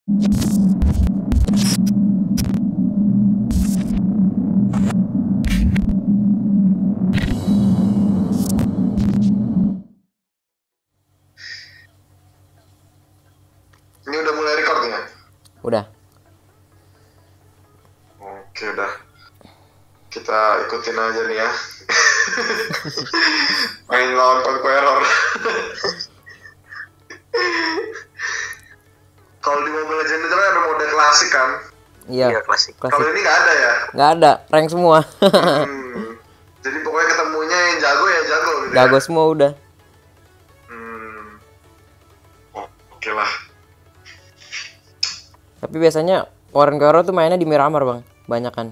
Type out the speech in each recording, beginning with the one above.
Ini udah mulai record ya? Udah. Oke, udah. Kita ikutin aja nih ya. Main lawan Conqueror. Kalau di Mobile Legends itu kan ada mode klasik kan? Iya, klasik. Kalau ini nggak ada ya? Nggak ada, rank semua. Jadi pokoknya ketemunya yang jago ya jago gitu Jago ya? semua udah. Oke lah. Tapi biasanya Warren Karo tuh mainnya di Miramar bang, banyak kan.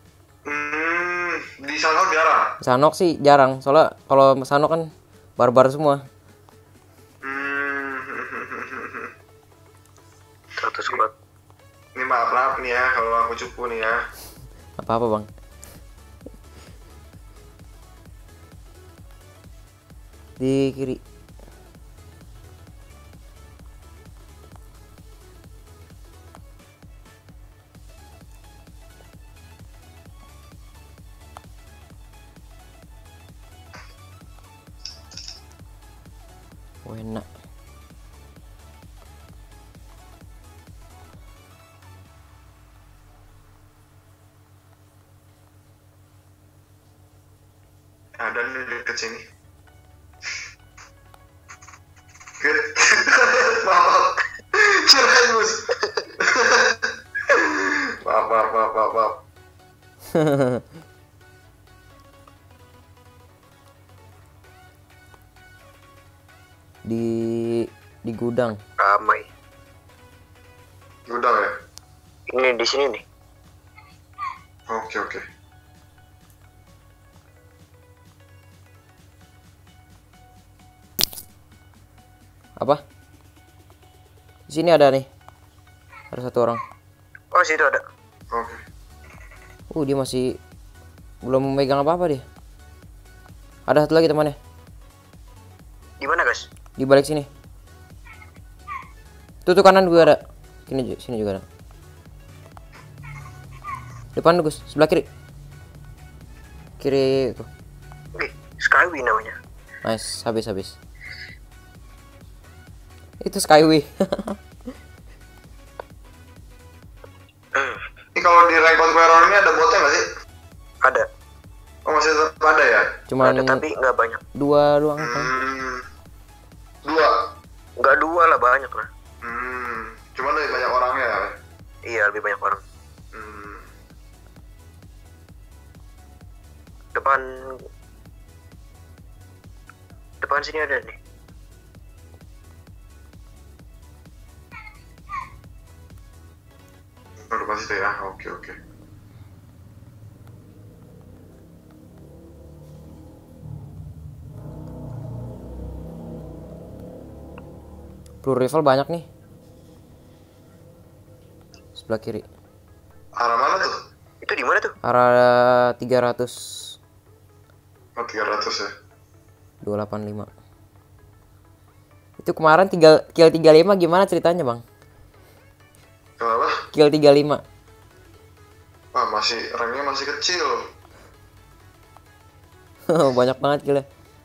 Di sana jarang. Sanok sih jarang, soalnya kalau Sanok kan barbar semua. 100 squad. Ini maaf nih ya kalau aku cupu nih ya. Apa-apa bang. Di kiri. Oh, enak. Ada nih deket sini. Maaf. Kirain mus. Maaf. Di gudang. Ramai. Gudang ya? Ini di sini nih. Oke. Apa? Di sini ada nih. Ada satu orang. Oh, situ ada. Oke. Dia masih belum memegang apa-apa dia. Ada satu lagi temannya. Di mana, guys? Di balik sini. Tuh kanan gue ada. Sini juga ada. Depan lu, Gus. Sebelah kiri. Kiri tuh. Oke, Skyway namanya. Nice, habis. Itu Skyway. Ini kalau di rank Conqueror ini ada botnya nggak sih? Ada. Oh masih tetap ada ya? Cuman Ada tapi nggak banyak. dua doang kan. Dua. Nggak dua lah, banyak lah. Cuman lebih banyak orangnya ya? Iya, lebih banyak orang. Depan sini ada nih. Baru pas itu ya? Oke. Blue Rifle banyak nih. Sebelah kiri. Arah mana tuh? Itu di mana tuh? Arah 300. Oh 300 ya? 285. Itu kemarin kill 35 gimana ceritanya bang? Kenapa? Kill 35. Wah ranknya masih kecil. Banyak banget killnya.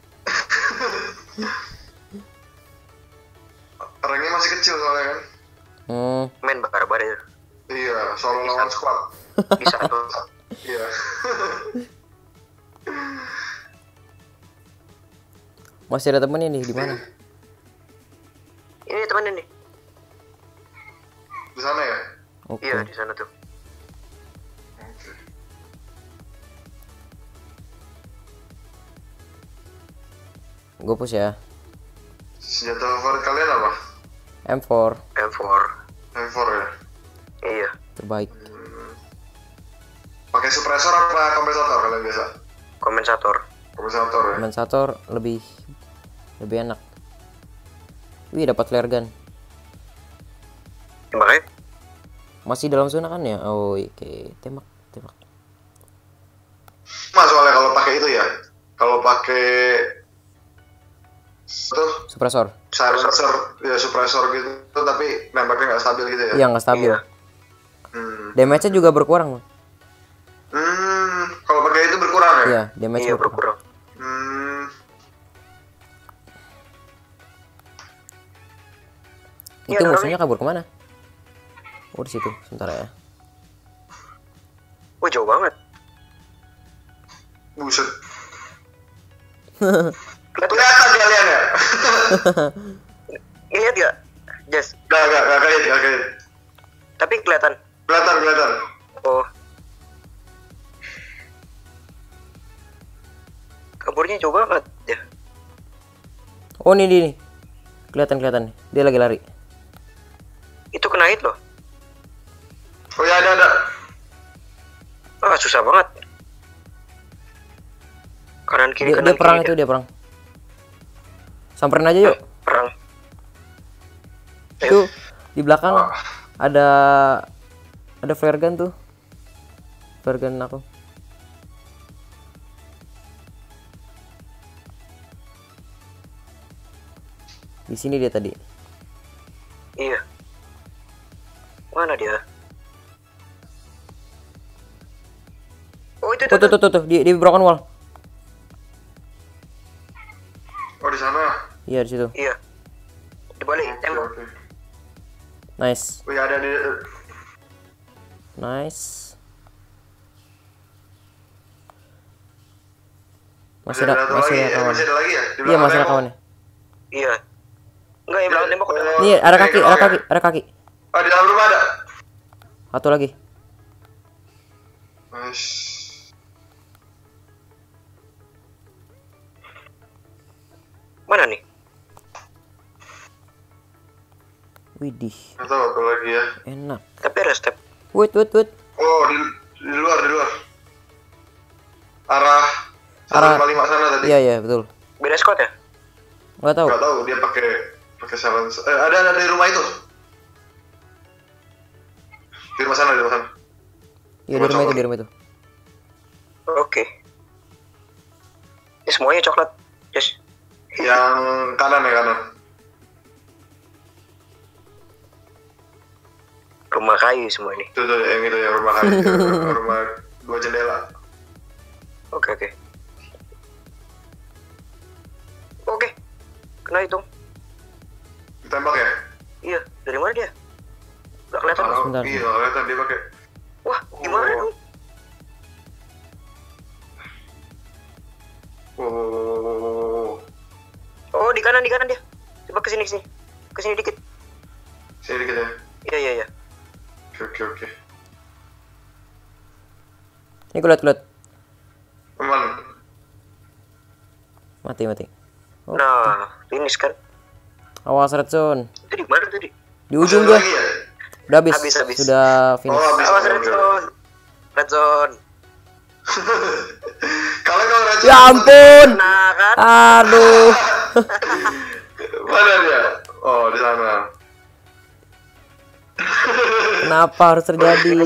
Ranknya masih kecil soalnya kan? Main barbar ya. Iya, solo lawan squad. Bisa tuh. Iya. Masih ada temennya nih di mana? Ini temannya nih. Di sana ya? Oke. Iya, di sana tuh. Oke. Gue push ya. Senjata favorit kalian apa? M4 M4 ya? Iya. terbaik. Pakai suppressor apa kompensator kalian biasa? Kompensator. Kompensator ya? Kompensator lebih enak. Wih, dapat flare gun. Tembak ya? Masih dalam zona kan ya? Oh, oke. Tembak. Mas soalnya kalau pakai itu ya, kalau pakai tuh Suppressor. silencer ya suppressor gitu tapi nembaknya nggak stabil gitu ya. Iya, nggak stabil. Iya. Damage-nya juga berkurang. Kalau pakai itu berkurang ya. Iya, damage Iya berkurang. berkurang. Itu Iya, musuhnya kabur kemana? Oh, di situ. Sebentar ya. Wah jauh banget. Buset. Lihat Kelihatan kalian ya? Ini lihat gak? Jas. Gak kait. Tapi kelihatan. Kelihatan. Oh. Kaburnya jauh banget ya. Oh, nih. Kelihatan. Dia lagi lari. Itu kena hit loh. Oh ya ada. Ah susah banget. Kanan kiri Dia perang kiri. itu, dia perang. Samperin aja yuk. Perang. Itu di belakang ada flare gun tuh. Flare gun aku. Di sini dia tadi. Iya. Mana dia? Oh itu Oh, tuh di broken wall. Oh di sana. Iya, di situ. Iya. Dibalik tembok. Oke. Nice. Oh ya ada di. Nice. Masih ada kawan. lagi ya? Di Iya, belakang masih ada tembok. kawannya. Iya. Enggak yang belakang tembok. Oh, Nih, ada kaki, di bawah ya? ada kaki. Oh di dalam rumah ada. Satu lagi. Nice. Mana nih? Widih, Atau apa lagi ya? enak. Tapi ada step. Wait. Oh di luar. Arah 155 sana tadi. Iya, betul. Beda squad ya? Nggak tahu. Gak tahu dia pakai silencer. Ada di rumah itu. Di rumah sana. Iya, di rumah itu. Oke. Ini semuanya coklat. Yes. Yang kanan. Rumah kayu semua ini. Tuh yang itu yang rumah kayu. Rumah 2 jendela. Oke. Oke. Kena hitung. Ditembak ya? Iya. Dari mana dia? Gak kelihatan. Tahu. Sebentar. Iya kelihatan dia pakai. Wah, gimana dong? Oh, di kanan dia. Coba kesini. Kesini dikit. Sini dikit ya. Iya. Oke. Ini kulit. Aman. Mati. Oh, Nah, finish kan? awas red zone. Itu di mana tadi? Di ujung Masih ada dia. lagi ya? Udah habis. Habis. Sudah finish. Oh habis. Awas red zone. Red zone. Kalau red Ya ampun. Nah kan? Aduh. Mana dia? Oh di sana. Kenapa harus terjadi?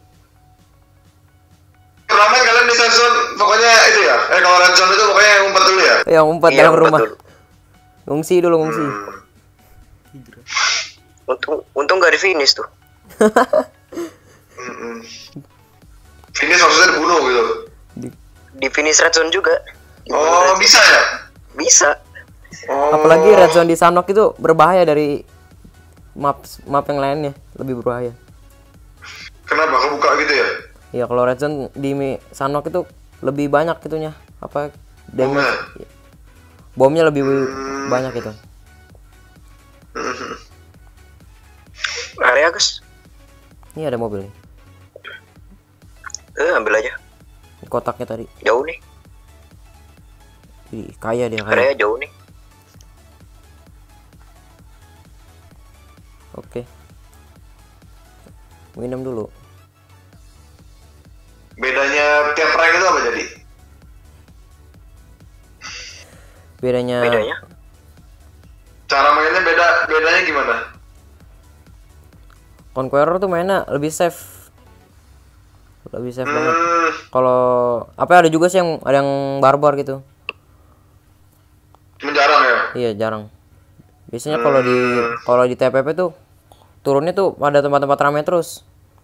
Ramen kalian di red zone pokoknya itu ya. Kalau red zone itu pokoknya yang ngumpet dulu ya. Yang umpat Iya, dalam umpat rumah. dulu. Ngungsi dulu. Untung gak di finish tuh. Finish maksudnya dibunuh gitu. Di finish red zone juga. Oh bisa ya? Bisa. Oh. Apalagi red zone di Sanok itu berbahaya dari map yang lainnya, lebih berbahaya. Kenapa kebuka gitu ya? Ya kalau red zone di Sanok itu lebih banyak itunya, apa damage. Bomnya lebih banyak itu. Area Gus. Ini ada mobil nih. Ambil aja. Kotaknya tadi. Jauh nih. Ih, kaya dia kaya. Area jauh nih. Oke. Minum dulu. Bedanya tiap rank itu apa jadi? Bedanya Cara mainnya bedanya gimana? Conqueror tuh mainnya lebih safe. Lebih safe banget. Kalau apa ada juga sih yang barbar gitu. Menjarang ya? Iya, jarang. Biasanya kalau di TPP tuh turunnya tuh pada tempat-tempat ramai terus.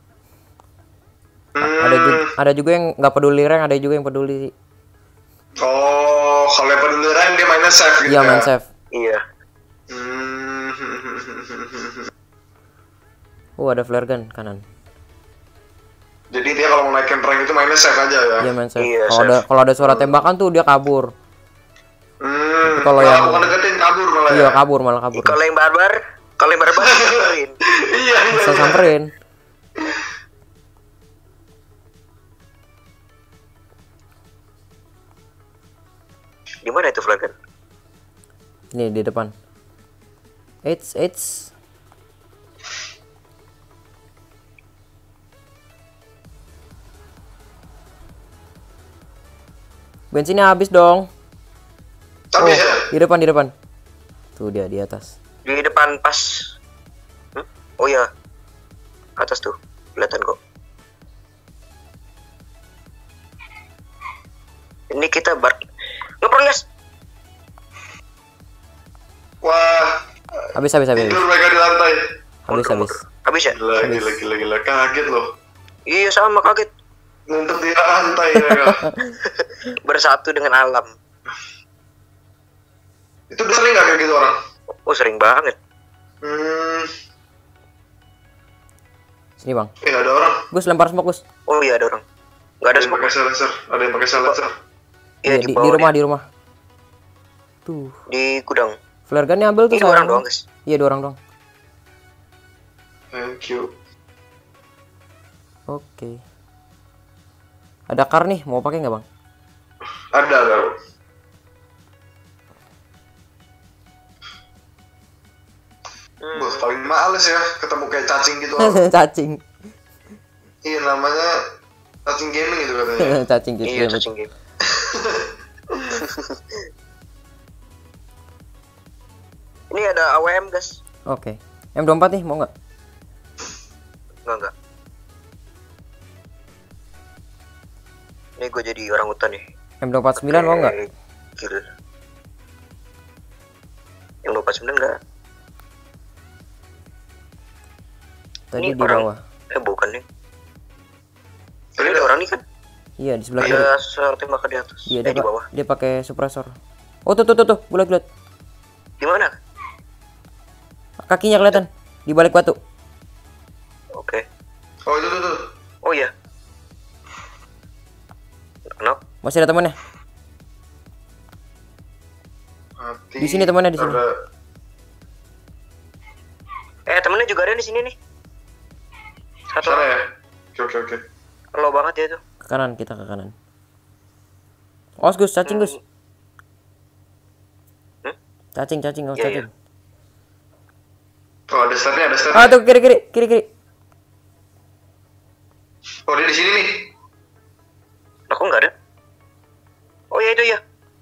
Ada juga yang nggak peduli rank, ada juga yang peduli. Oh, kalau yang peduli rank dia mainnya safe gitu Iya, ya? main safe. Iya. Ada flare gun kanan. Jadi dia kalau mau naikin rank itu mainnya safe aja ya? Iya, main safe. Iya, Kalau ada suara tembakan tuh dia kabur. Kalau malah yang bukan deketin, kabur malah iya ya? malah kabur. Kalau yang barbar samperin. Iya. Bisa samperin. Di mana itu flare gun? Ini di depan. It's. Bensinnya habis dong. Tapi ya? Di depan. Tuh dia di atas. Di depan pas. Oh iya. Atas tuh. Kelihatan kok. Ini kita ngeprong guys. Wah, Habis. tidur mereka di lantai. Habis. Habis ya? Gila. Kaget loh. Iya sama kaget. Ngumpet di lantai mereka. Bersatu dengan alam. Itu udah sering gak kayak gitu orang? Oh sering banget. Sini bang. Ada orang. Gus lempar smoke Gus. Oh iya ada orang. Gak ada Ada yang smoke. pakai silencer. Ada yang pakai silencer. Iya Di bawah rumah. Tuh. di gudang. Flare gunnya ambil tuh. Ini 2 orang doang guys. Iya 2 orang doang. Thank you. Oke. Ada car nih, mau pakai nggak bang? Ada. Wah, paling males ya ketemu kayak cacing gitu. Cacing. Iya, namanya cacing gaming gitu katanya. Cacing gitu. Iya cacing game. Ini ada AWM guys. Oke. M24 nih, mau nggak? Enggak. Ini gue jadi orang hutan nih. M249 mau nggak? Kill. Yang 29 enggak. Tadi Ini di orang. bawah. Bukan nih. Tadi Ini ada orang nih kan? Iya di sebelah kiri. Ada seorang tembakan di atas. Iya Di bawah. dia pakai suppressor. Oh tuh, bulat. Di mana? Kakinya kelihatan di balik batu. Oke. Oh, itu tuh. Oh iya. Kenapa? Masih ada temannya. Mati. Di sini temannya di sini. Temennya juga ada di sini nih. Satu Sana orang. ya? Oke. Low banget ya tuh. Ke kanan, kita ke kanan. Awas Gus, cacing Gus. Cacing, awas Iya, cacing. Oh, ada startnya. Ah tuh kiri. Oh, dia di sini nih. Aku nggak ada. Oh iya itu ya.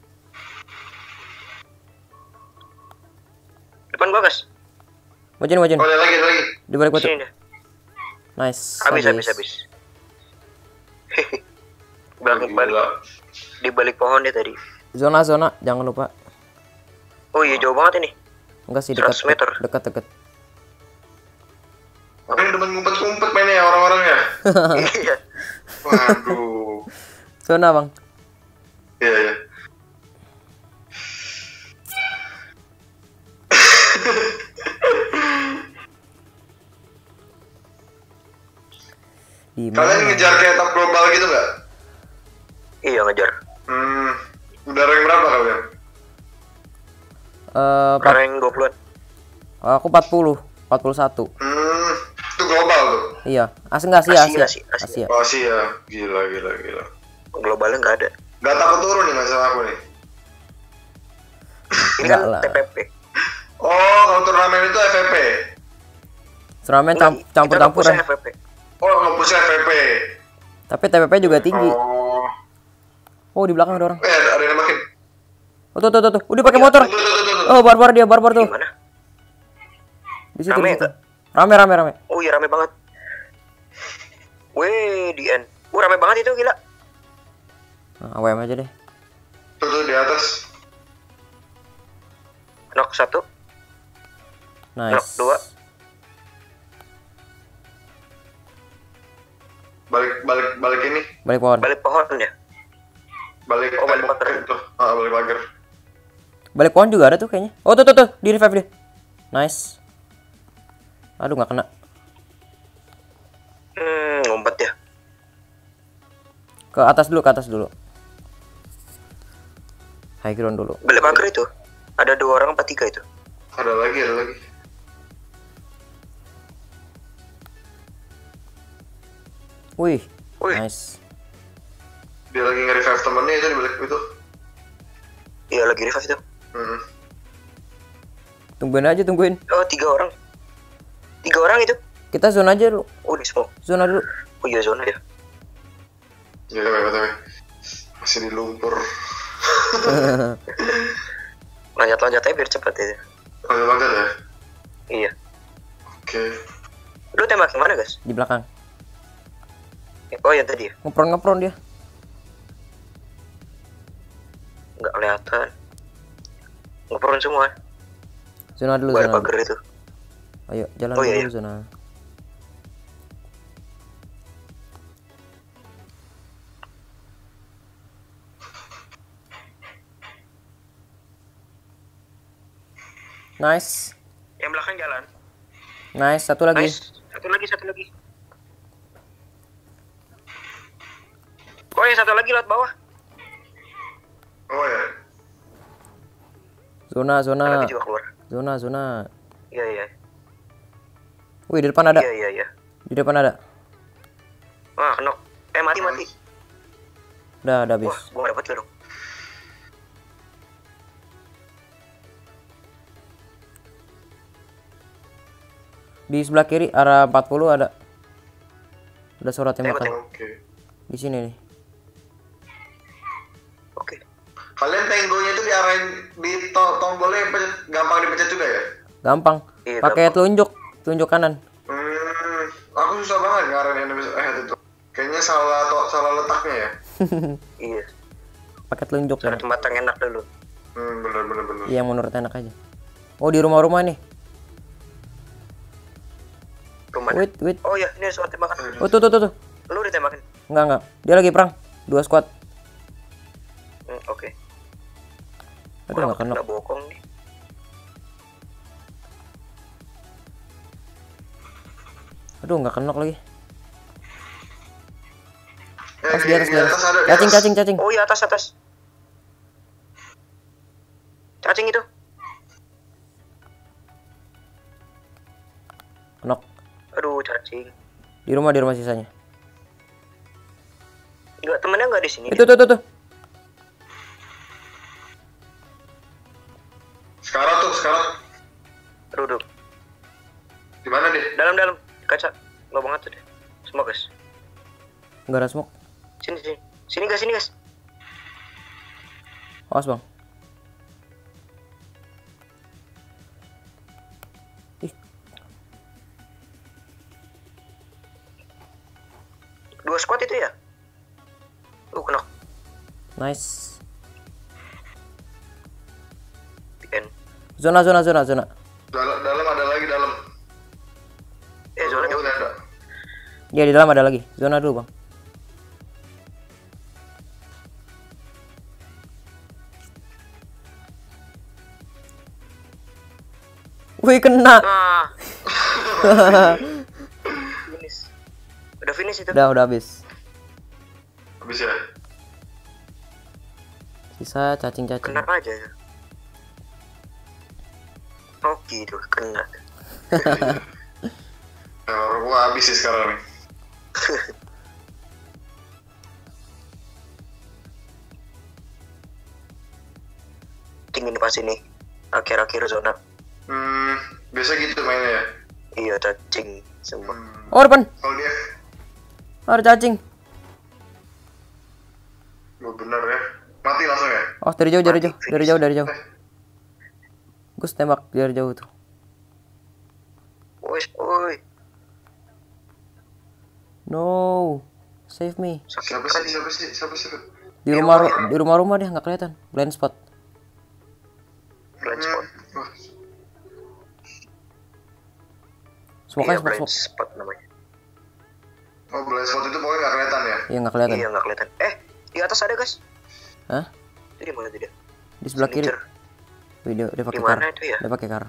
Depan gua guys. Wajan. Oh, ada lagi. Di balik batu. Sini deh. Nice. Habis. Balik di balik pohon dia tadi. Zona, jangan lupa. Oh iya jauh banget ini. Enggak sih 100 meter. dekat. Apa ini demen ngumpet-ngumpet mainnya ya orang-orang ya? Iya. Waduh. Zona bang. Iya. Di Kalian mana? ngejar kayak top global gitu nggak? Iya ngejar. Udah rank berapa kalian? Rank 20-an. Aku 40, 41. Itu global tuh. Iya. Enggak sih Asia. Asia. Oh sih ya, gila. Globalnya nggak ada. Gak takut turun nih masalah aku nih. Ini Nggak kan lah. TPP. Oh, kalau turnamen itu FVP. Turnamen Enggak, campur-campur kita ya. nge-push FVP. Oh, nge-push FVP. Tapi TPP juga tinggi. Oh. Oh, di belakang ada orang. Ada yang makin. Oh, tuh. Udah pakai motor. Tuh. Oh, barbar tuh. Gimana? Di situ. Rame di situ. nggak? Rame. Oh iya rame banget. Weh di end. Rame banget itu gila. Nah, AWM aja deh. Tuh di atas. Knock 1. Knock Nice. 2. Balik ini. Balik pohon. Balik pohon ya. Balik Oh, balik tembok pagar. itu. Ah, balik pagar. Balik pohon juga ada tuh kayaknya. Oh tuh, di revive dia. Nice. Aduh nggak kena. Ngumpet ya. Ke atas dulu. High ground dulu. Balik pagar itu. Ada 2 orang apa 3 itu? Ada lagi. Wih. Wih. Nice. Dia lagi nge-revive temennya itu di balik itu. Iya lagi revive itu. Tungguin. Oh 3 orang. 3 orang itu. Kita zone aja dulu. Oh di smoke. Zona dulu. Oh iya zona ya. Ya, tapi masih di lumpur. Loncat-loncat aja biar cepat ya. Loncat ya. Iya. Oke. Lu tembak yang mana guys? Di belakang. Oh yang tadi ya. Ngepron dia. Nggak kelihatan. Ngepron semua. Zona dulu. Balik pagar itu. Ayo jalan Oh, iya, dulu zona. Nice. Yang belakang jalan. Nice, satu lagi. Nice. Satu lagi. Oh yang satu lagi lewat bawah. Oh ya. Zona. Lagi juga keluar. Zona. Iya. Wih, di depan ada. Iya. Di depan ada. Wah kenok. Mati. Udah habis. Wah gua nggak dapet dong. Di sebelah kiri arah 40 ada. Ada suara tembakan. Oke. Di sini nih. Oke. Kalian tenggonya itu diarahin di tombolnya gampang dipencet juga ya? Gampang. Iya, Pakai gampang. telunjuk kanan. Aku susah banget ngarahin enemies ahead itu. Kayaknya salah letaknya ya. Iya. Pakai telunjuk Cari ya. tempat yang enak dulu. Bener. Yang menurut enak aja. Oh, di rumah-rumah nih. Rumah. Wait. Oh iya ini ada suara tembakan. Oh, tuh. Lu ditembakin. Enggak. Dia lagi perang. 2 squad. Oke. Aduh, enggak kena. Udah bokong nih. Aduh, enggak kena lagi. Di Di atas. ada. Di atas. Cacing. Oh iya atas. Cacing itu. Knock. Aduh cacing. Di rumah sisanya. Enggak temennya enggak di sini. Itu tuh. Sekarang. Aduh. Di mana deh? Dalam kaca. Enggak banget tuh deh. Semua guys. Enggak ada smoke. Sini guys. Awas, Bang. Ih, 2 squad itu ya? Kena. nice. PN. Zona. Dalam ada lagi dalam. Zona jauh. Ada. Ya, di dalam ada lagi. Zona dulu, Bang. Wih, kena. Ah. Finish. Udah finish itu. Udah habis. Habis ya? Sisa cacing. Kena aja. Oh gitu, kena. Gua habis sih sekarang nih. Dingin pas ini. Akhir-akhir zona. Biasa gitu mainnya ya. Iya cacing semua. Oh, depan. Kalau dia, Ada cacing. bener ya. Mati langsung ya. Oh, dari jauh. Gus tembak dari jauh tuh. Woi. No. Save me. Siapa sih? Di rumah dia nggak kelihatan. Blind spot. Blind spot. Wah, Smoke Iya, aja, smoke, blind smoke. spot namanya. Oh, blind spot itu pokoknya nggak kelihatan ya? Iya nggak kelihatan. Iya, nggak kelihatan. Di atas ada, guys. Hah? Itu di mana tuh dia? Di sebelah kiri. Signature. Wih, dia pakai Di kar. mana itu ya? Dia pakai kar.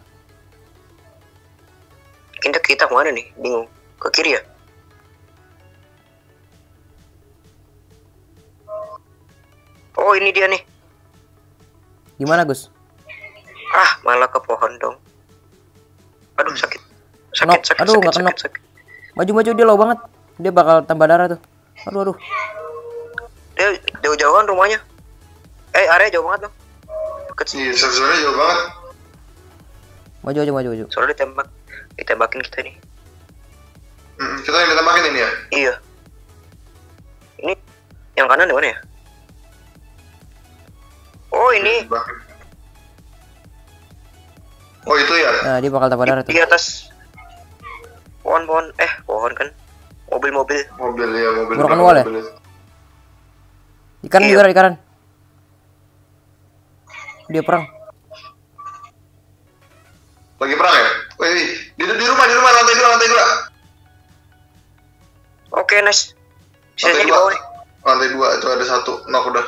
Kita kemana nih? Bingung. Ke kiri ya? Oh, ini dia nih. Gimana Gus? Malah ke pohon dong. Aduh, sakit. Knock. Aduh, nggak knock. Sakit. Maju dia low banget. Dia bakal tambah darah tuh. Aduh. Dia jauh-jauhan rumahnya. Area jauh banget dong. Deket sih. Iya, sebenarnya jauh banget. Maju. Soalnya ditembakin kita nih. Kita yang ditembakin ini ya? Iya. Ini yang kanan di mana ya? Oh, ini Ditembakin. Oh, itu ya? Nah, dia bakal tambah darah tuh. di atas pohon-pohon. Pohon kan. Mobil-mobil. Mobil ya, mobil. Broken wall ya? mobil. Di kanan Iya. juga, di kanan. Dia perang. Lagi perang ya? Wih, di rumah lantai 2. Oke, nice. Sisanya Lantai di bawah nih. Lantai 2 itu ada 1, knock udah.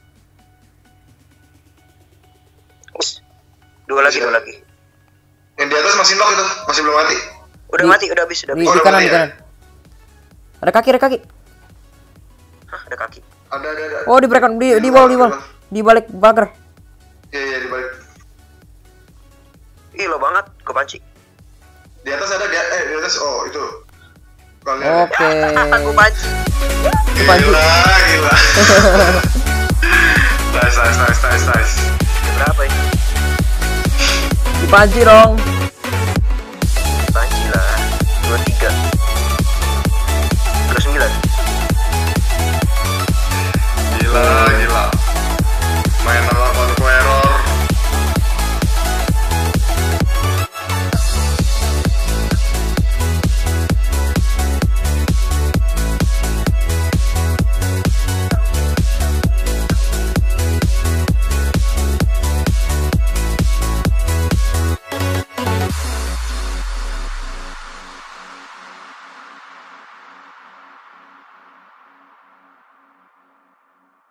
Us. Dua lagi. Yang di atas masih knock itu, masih belum mati. Udah mati, udah habis, udah Di, habis. di udah kanan, mulai di ya? kanan. Ada kaki. Hah, ada kaki. Ada. Oh, di break di wall. Di balik pagar. Iya, di balik. Ih, lo banget, kepanci. Di atas ada, di atas, oh itu. Kalian Oke. Aku panci. Kepanci. Gila. Nice. Berapa ini? Dipanci dong.